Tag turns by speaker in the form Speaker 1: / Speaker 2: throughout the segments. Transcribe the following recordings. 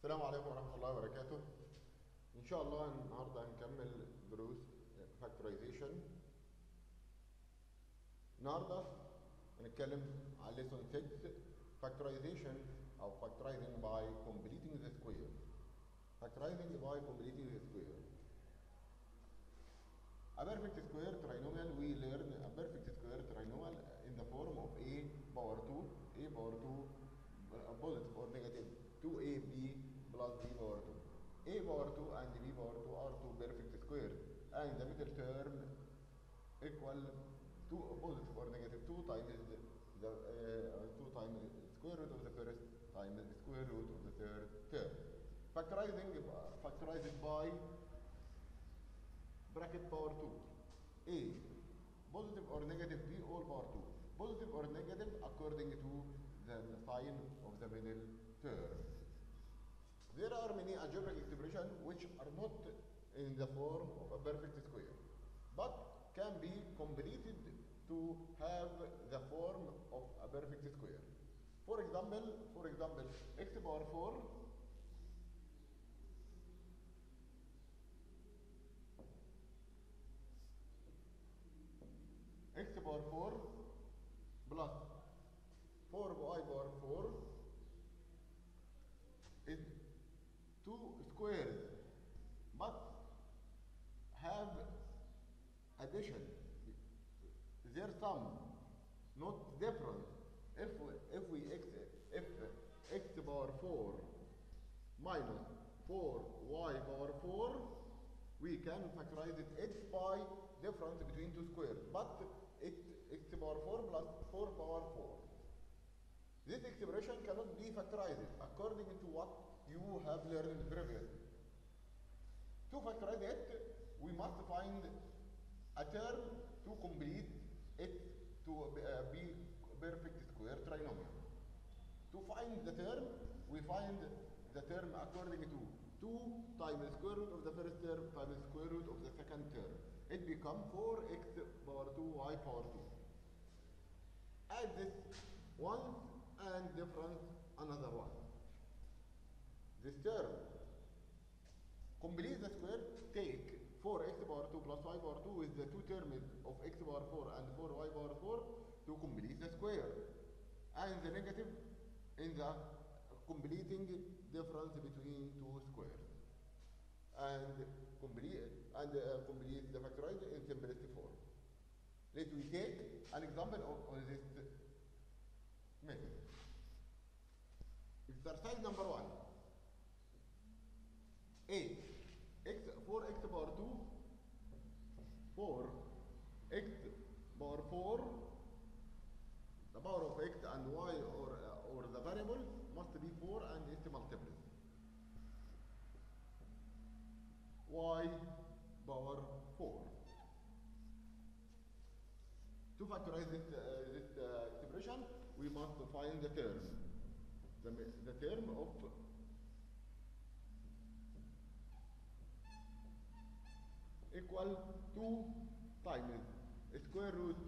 Speaker 1: السلام عليكم ورحمة الله وبركاته. إن شاء الله النهاردة هنكمل دروس فاكتورايزيشن. النهاردة هنتكلم على lesson 6 factorization أو factorizing by completing the square. Factorizing by completing the square. A perfect square trinomial, we learn a perfect square trinomial in the form of a power 2, positive or negative 2ab plus b power 2. A power 2 and b power 2 are two perfect squares, and the middle term equal to positive or negative 2 times the 2 times square root of the first times square root of the third term. Factorized by bracket power 2. A positive or negative b all power 2. Positive or negative according to the sign of the middle term. There are many algebraic expressions which are not in the form of a perfect square, but can be completed to have the form of a perfect square. For example, x power 4 x power 4 plus 4y power 4 is two squares, but have addition. Their sum not different. If x power 4 minus 4y power 4, we can factorize it by difference between two squares, but x power 4 plus 4 power 4. This expression cannot be factorized according to what you have learned previously. To factorize it, we must find a term to complete it to be perfect square trinomial. To find the term, we find the term according to 2 times the square root of the first term times the square root of the second term. It becomes 4x power 2 y power 2. Add this one and difference another one. This term complete the square, take 4x power 2 plus y power 2 with the two terms of x power 4 and 4y power 4 to complete the square, and the negative in the completing difference between two squares, and complete the factorized in simplest form. Let me take an example of this method. Exercise number 1. A 4x power 2 4x power 4, the power of x and y or the variable must be 4 and its multiples. Y power 4. To factorize this expression, we must find the term. The term of equal 2 times square root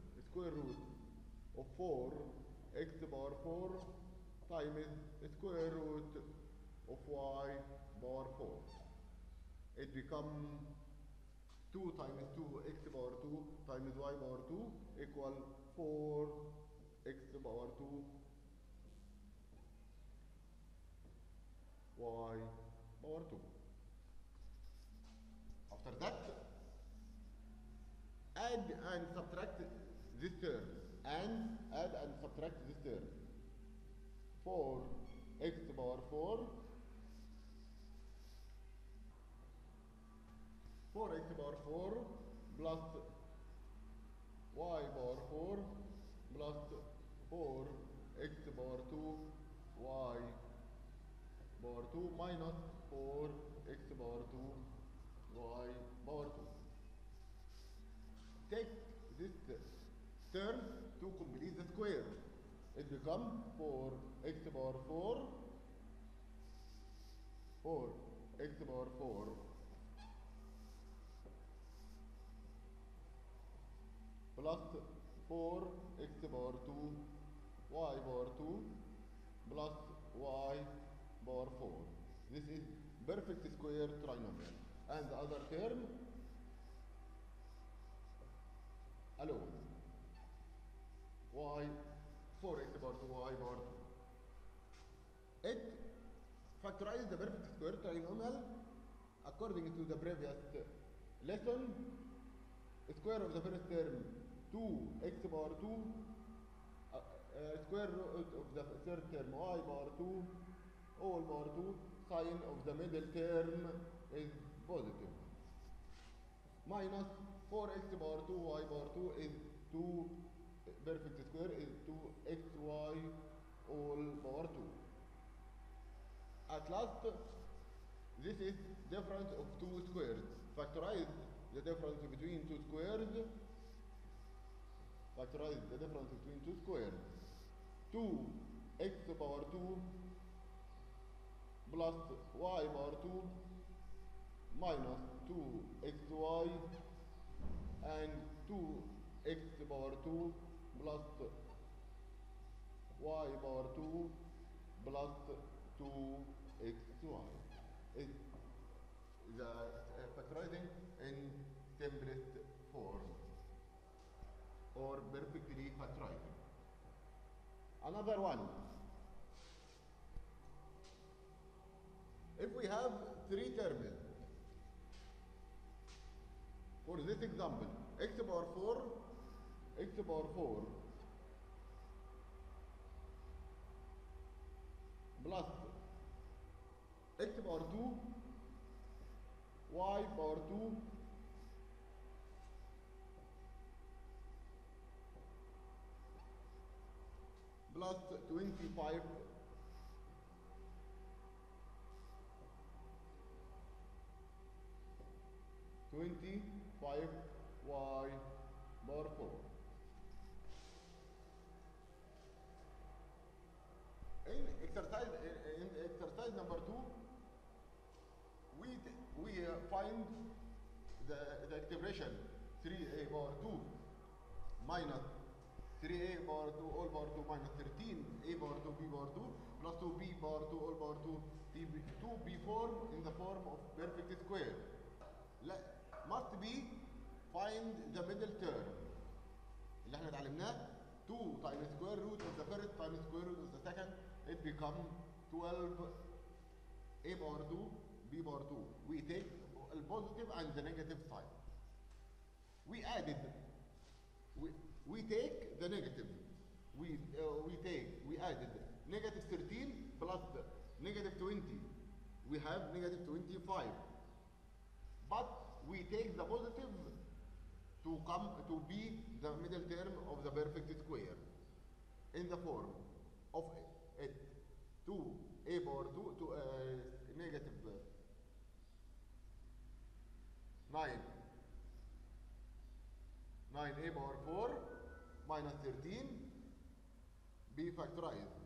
Speaker 1: of 4 x power 4 times square root of y power 4. It becomes 2 times 2 x power 2 times y power 2 equal 4 x power 2 y power 2. After that, add and subtract this term. Add and subtract this term. 4x power 4 4x power 4 plus y power 4 plus 4x power 2 y power 2 minus 4x power 2 y power 2. Take this term to complete the square. It becomes 4x power 4 4x power 4 plus 4x power 2 y power 2 plus y power 4 This is perfect square trinomial. And the other term alone. Y 4x power 2 y power 2. It factorizes the perfect square trinomial according to the previous lesson. Square of the first term 2x power 2, square root of the third term y power 2, all power 2, sign of the middle term is positive. Minus 4x power 2 y power 2 is 2, perfect square is 2xy all power 2. At last, this is difference of two squares. Factorize the difference between two squares. Factorize the difference between two squares. 2x power 2 plus y power 2 minus 2xy and 2x power 2 plus y power 2 plus 2xy. Is the factorizing in template form or perfectly factorizing. Another one. If we have three terms, for this example, x power 4 plus x power 2 y power 2 plus 25 y power 4. In exercise number 2, we find the expression 3a power 2 minus 3a power 2 all power 2 minus 13a power 2 b power 2 plus 2b power 2 all power 2 to be formed in the form of perfect square. Must be find the middle term اللي احنا اتعلمناه 2 times square root of the first times square root of the second, it become 12 a power 2 b power 2. We take the positive and the negative side. We added, we take the negative. We added negative 13 plus negative 20. We have negative 25. But we take the positive to come to be the middle term of the perfect square in the form of it 2a power 2 to negative 9a power 4 minus 13 be factorized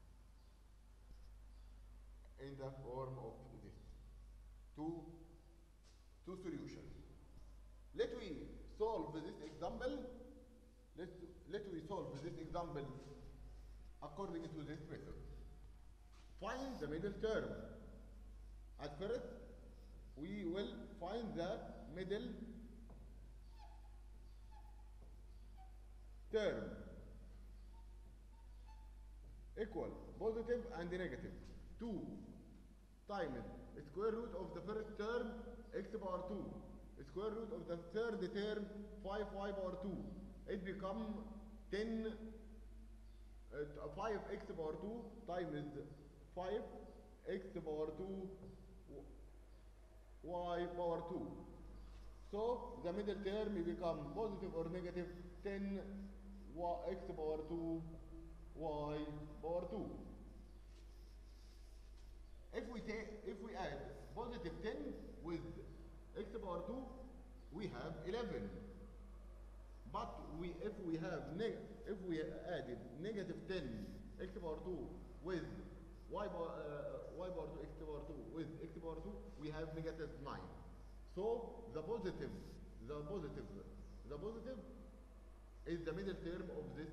Speaker 1: in the form of this two solutions. Let we solve this example. Let we solve this example according to this method. Find the middle term. At first, we will find the middle term equal positive and negative 2 times square root of the first term x power 2 square root of the third term 5y power 2. It become 5x power 2 times 5x power 2 y power 2. So the middle term become positive or negative 10 x power 2 y power 2. If we add positive 10 with x power 2, we have 11. But if we added negative 10 x power 2 with y power 2 x power 2 with x power 2, we have negative 9. So the positive is the middle term of this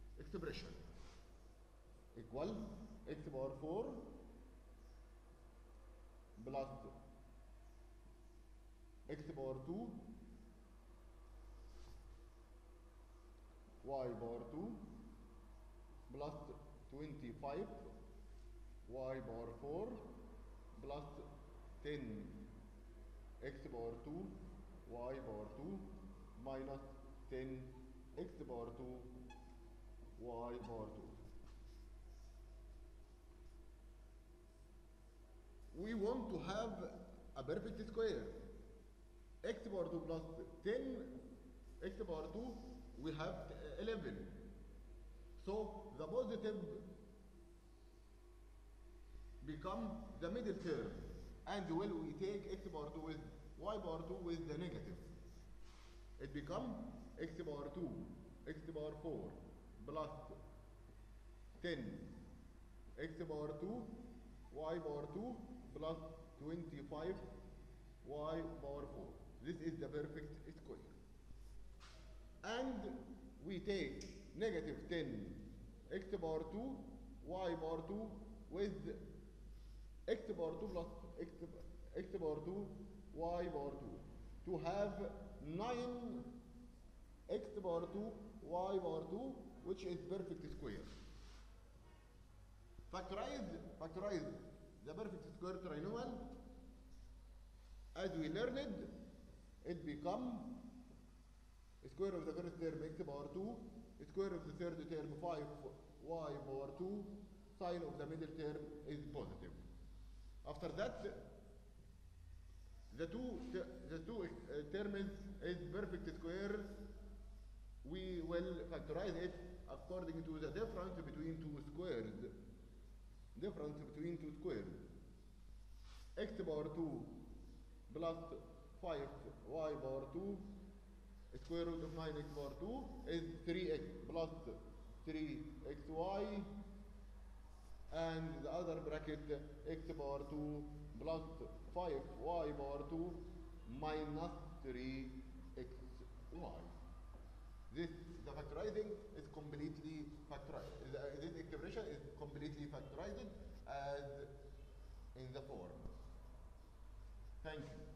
Speaker 1: expression equal x power 4 plus x power 2 y power 2 plus 25 y power 4 plus 10 x power 2 y power 2 minus 10 x power 2 y power 2. We want to have a perfect square. X power 2 plus 10 x power 2, we have 11. So the positive become the middle term, and when we take x power 2 with y power 2 with the negative, it become x power 2 x power 4 plus 10 x power 2 y power 2 plus 25 y power 4. This is the perfect square. And we take negative 10 x power 2 y power 2 with x power 2 plus x power 2 y power 2 to have 9 x power 2 y power 2, which is perfect square. Factorize the perfect square trinomial. As we learned, it become square of the first term x power 2, square of the third term 5y power 2, sign of the middle term is positive. After that, the two terms is perfect square. We will factorize it according to the difference between two squares. Difference between two squares. X power 2 plus 5y power 2, square root of 9x power 2 is 3x plus 3xy, and the other bracket x power 2 plus 5y power 2 minus 3xy. The factorizing is completely factorized. This expression is completely factorized as in the form. Thank you.